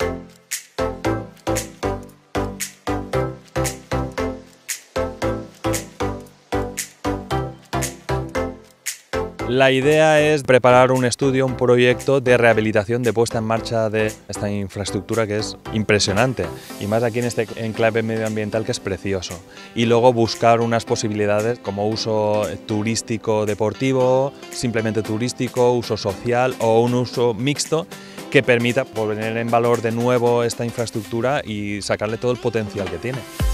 La idea es preparar un estudio, un proyecto de rehabilitación, de puesta en marcha de esta infraestructura que es impresionante, y más aquí en este enclave medioambiental que es precioso. Y luego buscar unas posibilidades como uso turístico deportivo, simplemente turístico, uso social o un uso mixto que permita poner en valor de nuevo esta infraestructura y sacarle todo el potencial que tiene.